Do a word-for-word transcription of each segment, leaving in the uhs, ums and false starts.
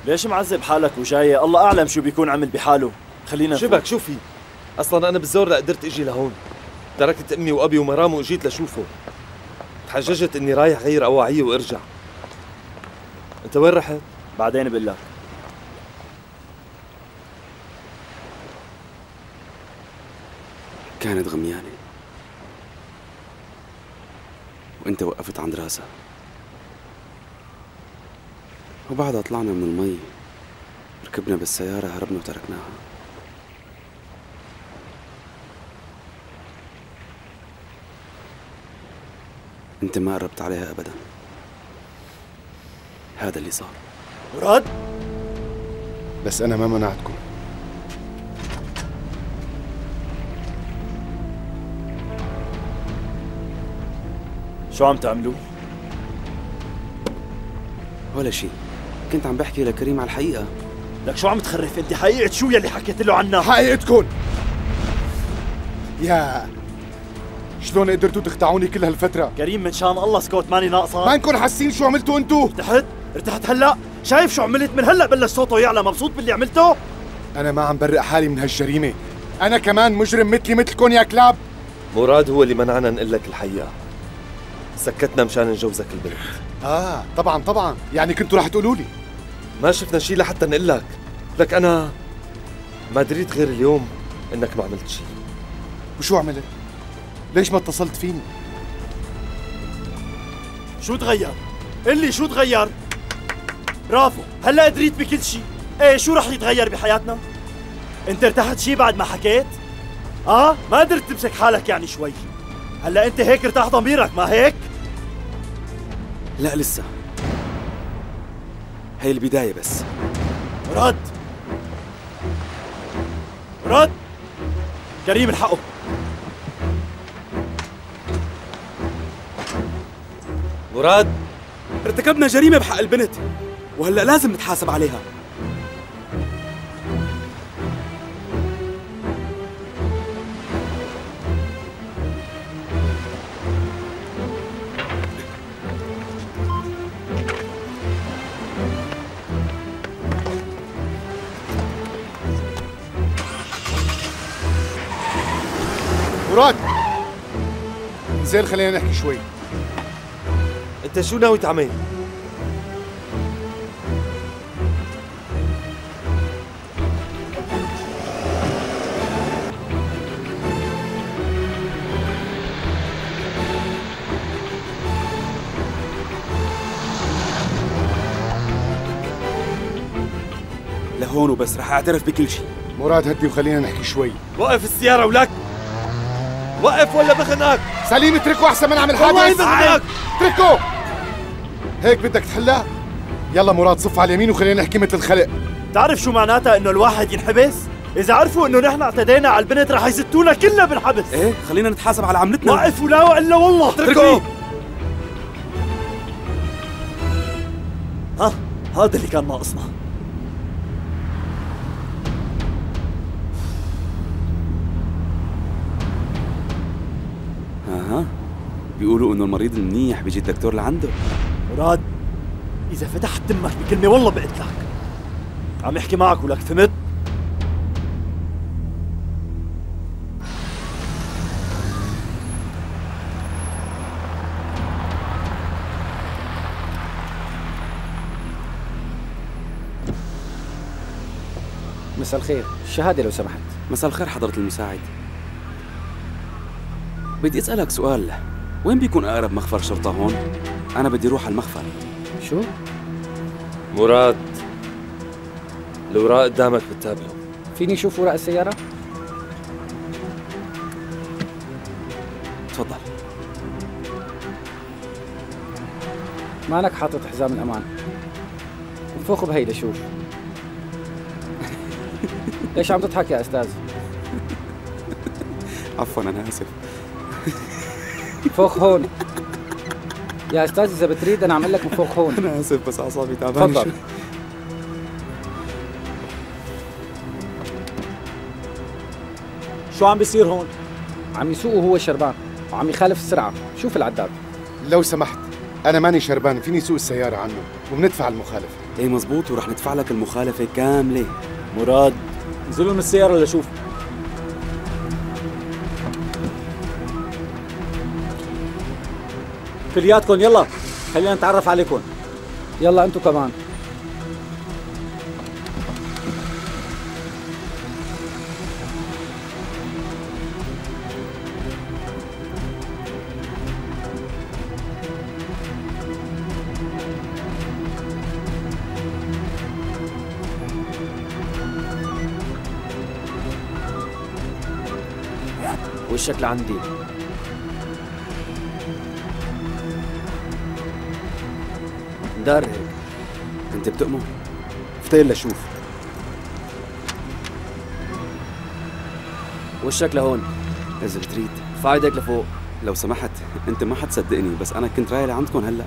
ليش معذب حالك وجاي؟ الله اعلم شو بيكون عمل بحاله. خلينا شبك شو في؟ اصلا انا بالزور لا قدرت اجي لهون. تركت امي وابي ومرام وجيت لشوفه. تحججت اني رايح غير اواعيه وارجع. انت وين رحت؟ بعدين بقول لك. كانت غميانة وانت وقفت عند راسها، وبعدها طلعنا من المي، ركبنا بالسيارة، هربنا وتركناها. انت ما قربت عليها ابدا. هذا اللي صار. مراد، بس انا ما منعتكم. شو عم تعملوا؟ ولا شيء، كنت عم بحكي لكريم على الحقيقة. لك شو عم تخرف انت؟ حقيقة شو يلي حكيت له عنها؟ حقيقتكم. يا شلون قدرتوا تخدعوني كل هالفترة؟ كريم من شان الله اسكت، ماني ناقصة. ما انكم حاسين شو عملتوا انتو؟ ارتحت؟ ارتحت هلا؟ شايف شو عملت؟ من هلا بلش صوته يعلى. مبسوط باللي عملته؟ انا ما عم برق حالي من هالجريمة. انا كمان مجرم مثلي مثلكم يا كلاب. مراد هو اللي منعنا نقول لك الحقيقة. سكتنا مشان نجوزك البنت. اه طبعا طبعا، يعني كنتوا رح تقولوا لي. ما شفنا شيء لحتى نقول لك. لك انا ما دريت غير اليوم انك ما عملت شيء. وشو عملت؟ ليش ما اتصلت فيني؟ شو تغير؟ قل لي شو تغير؟ برافو، هلا دريت بكل شيء. ايه شو رح يتغير بحياتنا؟ انت ارتحت شيء بعد ما حكيت؟ اه ما قدرت تمسك حالك يعني شوي. هلا انت هيك ارتاح ضميرك ما هيك؟ لا لسه، هي البداية بس. مراد، مراد، كريم الحقه. مراد، ارتكبنا جريمة بحق البنت، وهلأ لازم نتحاسب عليها. مراد، انزل خلينا نحكي شوي. انت شو ناوي تعمل؟ لهون وبس، رح اعترف بكل شيء. مراد هدي وخلينا نحكي شوي. وقف السيارة ولك. وقف ولا بخنقك. سليم اتركه احسن ما نعمل حادث. والله بخنقك. اتركه. هيك بدك تحلها؟ يلا مراد صف على اليمين وخلينا نحكي مثل الخلق. تعرف شو معناتها انه الواحد ينحبس؟ اذا عرفوا انه نحن اعتدينا على البنت رح يزتونا كلنا بالحبس. ايه خلينا نتحاسب على عملتنا. وقف ولا والا والله اتركه. ها هذا اللي كان ناقصنا. اها بيقولوا انه المريض المنيح بيجي الدكتور لعنده. مراد، اذا فتحت تمك بكلمه والله بقتلك. عم يحكي معك ولك، فهمت؟ مساء الخير، الشهادة لو سمحت. مساء الخير حضرة المساعد. بدي اسألك سؤال، وين بيكون أقرب مخفر شرطة هون؟ أنا بدي أروح على المخفر. شو؟ مراد، الأوراق قدامك بتتابعه. فيني أشوف وراء السيارة؟ تفضل. مالك حاطط حزام الأمان؟ انفخه بهي لشوف. ليش عم تضحك يا أستاذ؟ عفوا أنا آسف. فوق هون يا أستاذ، إذا بتريد أنا عم أقول لك من فوق هون. أنا آسف بس أعصابي تعبانة. تفضل. شو عم بيصير هون؟ عم يسوق وهو شربان وعم يخالف السرعة. شوف العداد. لو سمحت انا ماني شربان، فيني سوق السياره عنه وبندفع المخالفه. ايه مزبوط، ورح ندفع لك المخالفة كاملة. مراد انزلوا من السيارة لشوف. كلياتكم يلا خلينا نتعرف عليكم. يلا انتوا كمان. وشك لعندي. دار هيك. انت بتؤمن؟ فتيل لشوف. وشك لهون. اذا بتريد فايدك لفوق. لو سمحت، انت ما حتصدقني بس انا كنت رايح لعندكم هلا.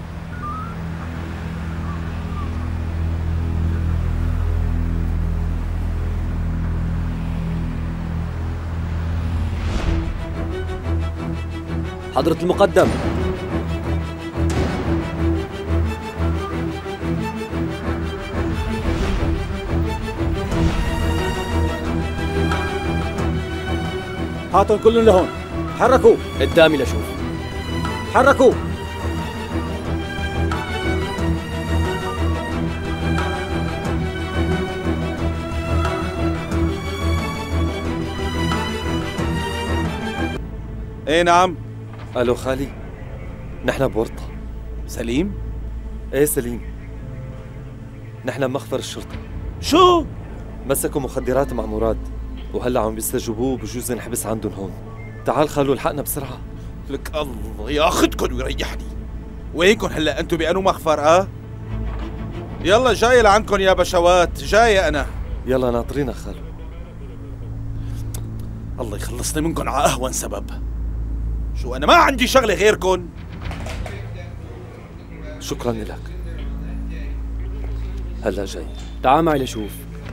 حضرة المقدم. هاتوا كلهم لهون. حركوا قدامي لشوف. حركوا. ايه نعم. الو خالي، نحن بورطة. سليم؟ ايه سليم، نحن بمخفر الشرطة. شو؟ مسكوا مخدرات مع مراد وهلا عم بيستجوبوه وبجوز نحبس عندهم هون. تعال خالو الحقنا بسرعة. لك الله ياخدكن ويريحني. وينكن هلا انتو بأنو مخفر اه؟ يلا جاي لعندكن يا بشوات، جاي انا. يلا ناطرينا خالو. الله يخلصني منكن على اهون سبب. شو انا ما عندي شغلة غيركن. شكرا لك. هلا جاي. تعال معي لشوف.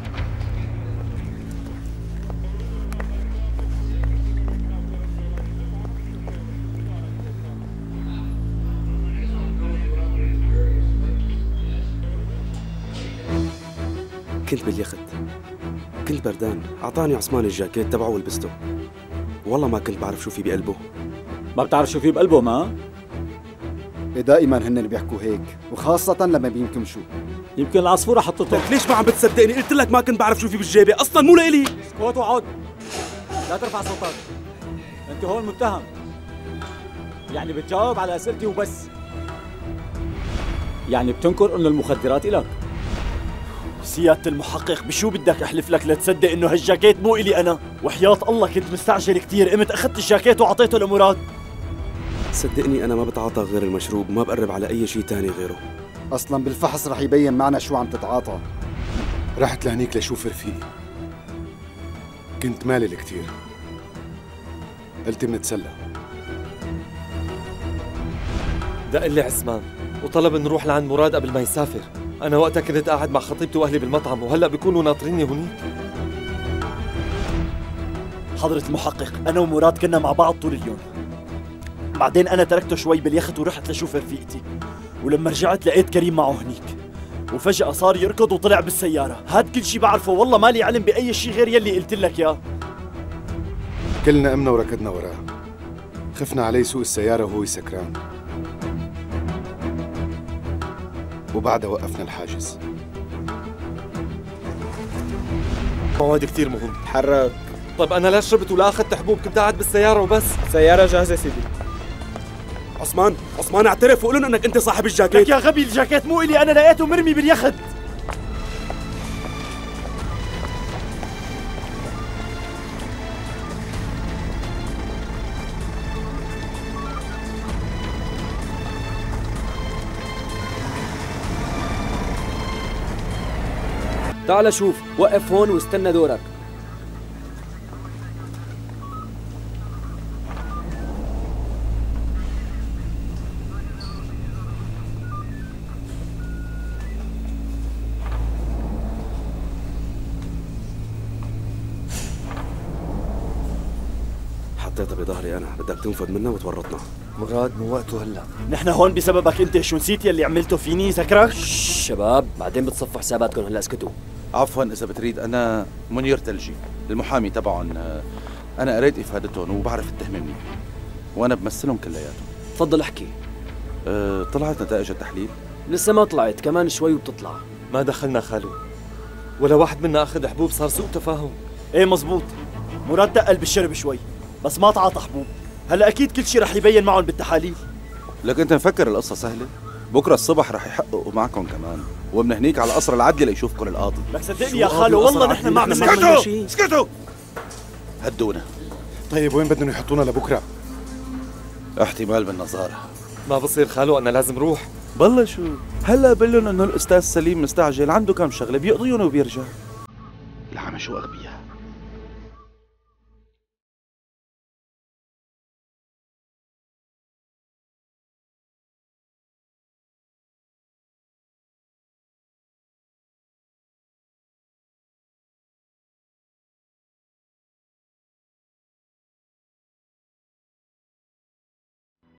كنت باليخت، كنت بردان، اعطاني عثمان الجاكيت تبعه ولبسته. والله ما كنت بعرف شو في بقلبه. ما بتعرف شو في بقلبه ما؟ دائما هن اللي بيحكوا هيك، وخاصة لما بينكمشوا. يمكن العصفورة حطته. لك ليش ما عم بتصدقني؟ قلت لك ما كنت بعرف شو في بالجيبة، اصلا مو لإلي. اسكت وعد. لا ترفع صوتك. انت هون متهم. يعني بتجاوب على اسئلتي وبس. يعني بتنكر انه المخدرات إلك. سيادة المحقق بشو بدك احلف لك لتصدق انه هالجاكيت مو الي انا؟ وحياة الله كنت مستعجل كثير، قمت اخذت الجاكيت وعطيته لمراد. صدقني انا ما بتعاطى غير المشروب، ما بقرب على اي شيء تاني غيره. اصلا بالفحص رح يبين معنا شو عم تتعاطى. رحت لهنيك لشوف رفيقي، كنت مالل كثير، قلت بنتسلى. دق لي عثمان وطلب نروح لعند مراد قبل ما يسافر. أنا وقتها كنت قاعد مع خطيبتي وأهلي بالمطعم وهلأ بيكونوا ناطريني هونيك. حضرة المحقق، أنا ومراد كنا مع بعض طول اليوم. بعدين أنا تركته شوي باليخت ورحت لشوف رفيقتي، ولما رجعت لقيت كريم معه هنيك، وفجأة صار يركض وطلع بالسيارة. هاد كل شي بعرفه، والله مالي علم بأي شي غير يلي قلت لك ياه. كلنا قمنا وركضنا وراه، خفنا عليه سوق السيارة وهو سكران، وبعدها وقفنا الحاجز. مواد كثير مهم. تحرك. طيب أنا لا شربت ولا أخذت حبوب، كنت قاعد بالسيارة وبس. سيارة جاهزة سيدي. عثمان، عثمان اعترف وقول لهم انك انت صاحب الجاكيت. لك يا غبي، الجاكيت مو إلي، أنا لقيته مرمي باليخت. تعال شوف، وقف هون واستنى دورك. حطيت حطيتها بظهري انا، بدك تنفذ منها وتورطنا. مراد مو وقته هلا. نحن هون بسببك انت، شو نسيت يلي عملته فيني ذكرك؟ شباب بعدين بتصفوا حساباتكم، هلا اسكتوا. عفوا اذا بتريد، انا منير تلجي المحامي تبعهم. انا قريت افادتهم وبعرف التهمه منيح، وانا بمثلهم كلياتهم. تفضل احكي. أه طلعت نتائج التحليل؟ لسه ما طلعت، كمان شوي وبتطلع. ما دخلنا خالو، ولا واحد منا اخذ حبوب، صار سوء تفاهم. ايه مزبوط، مراد تقل بالشرب شوي بس ما تعاطى حبوب. هلا اكيد كل شيء رح يبين معهم بالتحاليل. لك انت مفكر القصه سهله؟ بكره الصبح رح يحققوا معكم كمان، ومن هنيك على قصر العدل ليشوفكم القاضي. لك صدقني يا خالو والله نحن ما عملنا اسكتوا اسكتوا هدونا. طيب وين بدهم يحطونا لبكره؟ احتمال بالنظاره. ما بصير خالو، انا لازم روح. بالله شو هلا بقول لهم انه الاستاذ سليم مستعجل، عنده كم شغله بيقضيهم وبيرجع. العم شو اغبياء.